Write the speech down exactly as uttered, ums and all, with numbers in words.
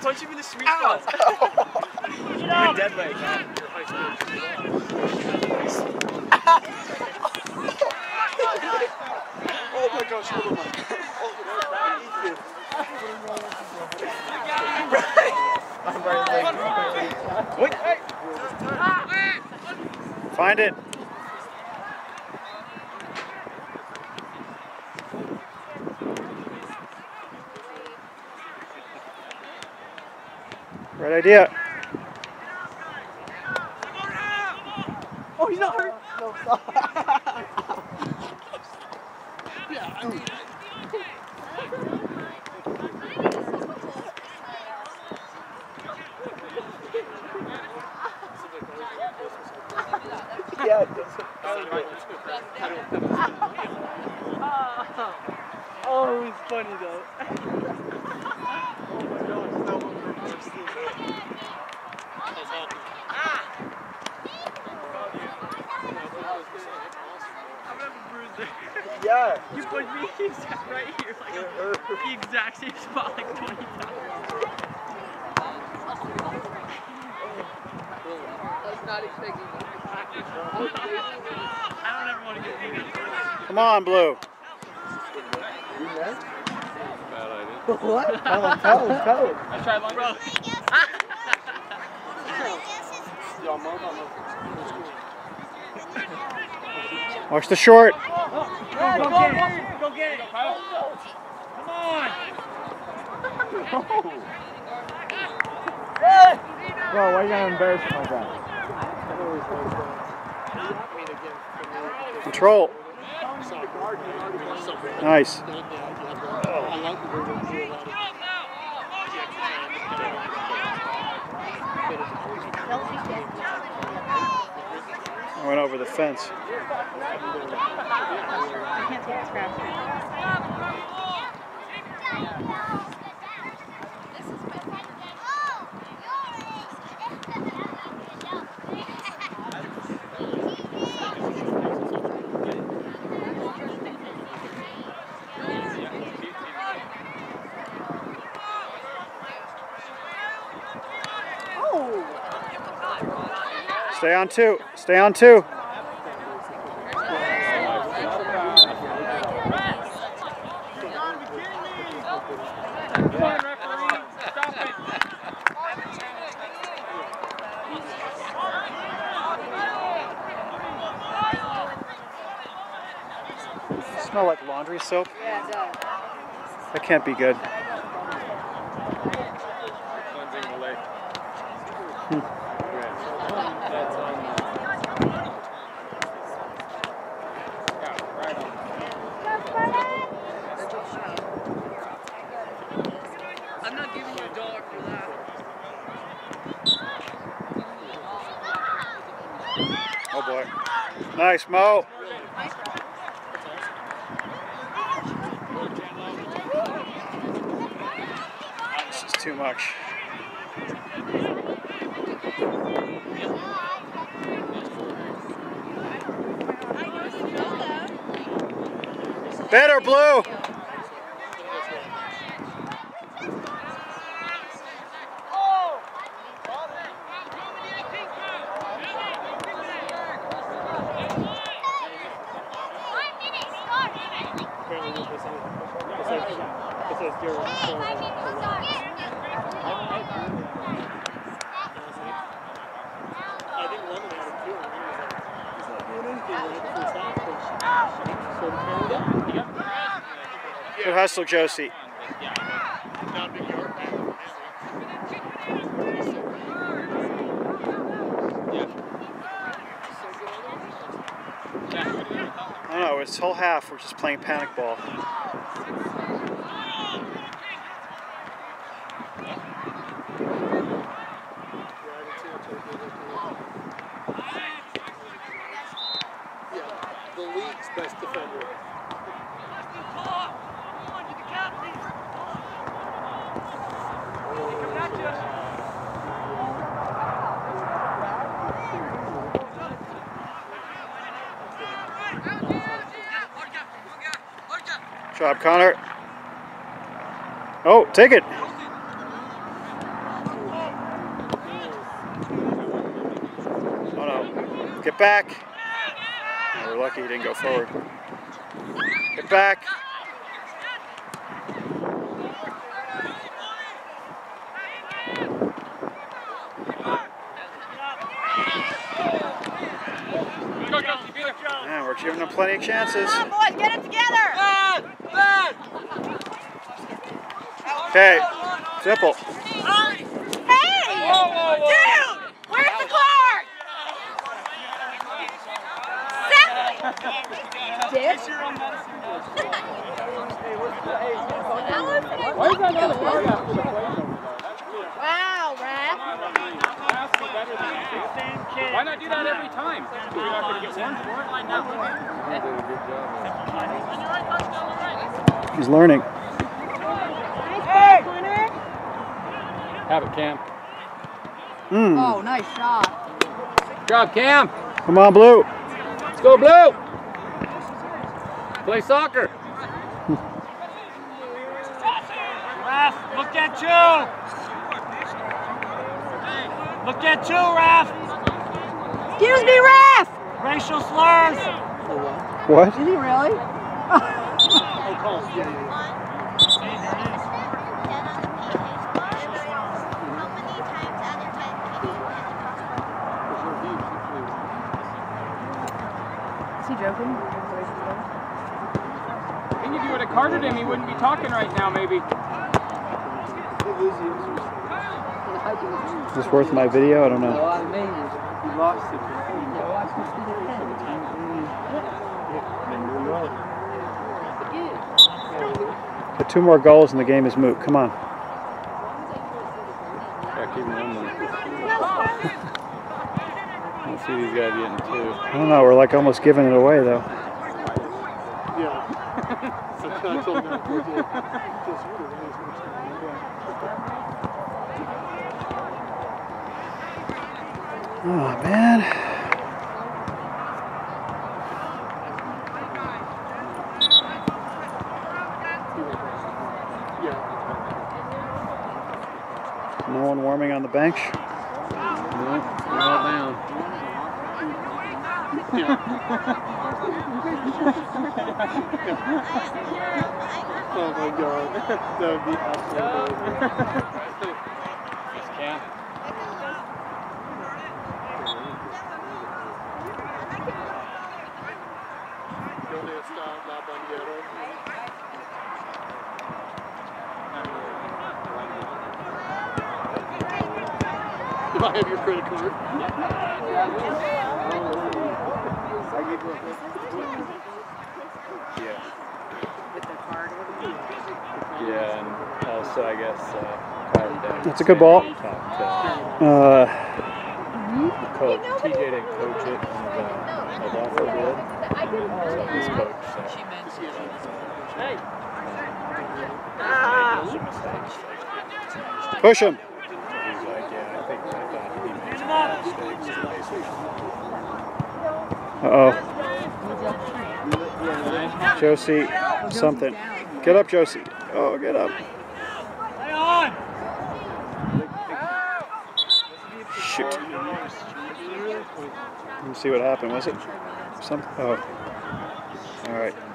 punch him in the sweet spot. Get up. Dead leg. Oh my gosh, hold on. Find it. Right idea. Oh, he's not hurt. No, stop. Yeah, I mean. Yeah, it does. Oh, it was funny though. Yeah. You put me right here, like a, the exact same spot, like twenty times. I was not expecting that. I don't ever want to get beat. Come on, Blue. Bad idea. What? Tell him, tell him, tell him. I tried long, bro. Watch the short. Go, go get it. Go get it. Come on. Bro, why you gotta embarrass him like that? Control. Nice. I went over the fence. Stay on two. Stay on two. Smell like laundry soap? Yeah, it does. That can't be good. Cleansing the lake. I'm not giving you a dollar for that. Oh boy. Nice, Mo. This is too much. Better, Blue. Good hustle, Josie. I don't know, this whole half we're just playing panic ball. The league's best defender. Job, Connor. Oh, take it. Get back. Oh, we're lucky he didn't go forward. Get back. Man, we're giving them plenty of chances. Come on, boys, get it together. Okay, simple. Hey! Dude! Where's the card? Dick? Wow, Raph. Why not do that every time? You're not going to get one for it. He's learning. Have it, Cam. Mm. Oh, nice shot. Good job, Cam. Come on, Blue. Let's go, Blue. Play soccer. Raph, look at you. Look at you, Raph. Excuse me, Raph! Racial slurs. What? Is he really? Is he joking? I think if you would have carded him, he wouldn't be talking right now, maybe. Is this worth my video? I don't know. But two more goals and the game is moot. Come on. Yeah, keep them on. Let's see these guys getting two. I don't know. We're like almost giving it away, though. Oh, man. No one warming on the bench? No, they're all down. Oh my god, that would be absolutely Yes, Cam. ¿Dónde está la bandera? Do I have your credit card? Yeah. Yeah, and also I guess uh, Kyler Deck. That's a good ball. Top Uh, the coach. T J didn't coach it, and uh, Adolfo did. So this coach. So. Hey. push him. So he's like, yeah, I think I thought he made Come some on. Uh-oh. Josie, something. Get up, Josie. Oh, get up. Stay on. Shoot. Let me see what happened. Was it some? Oh. All right.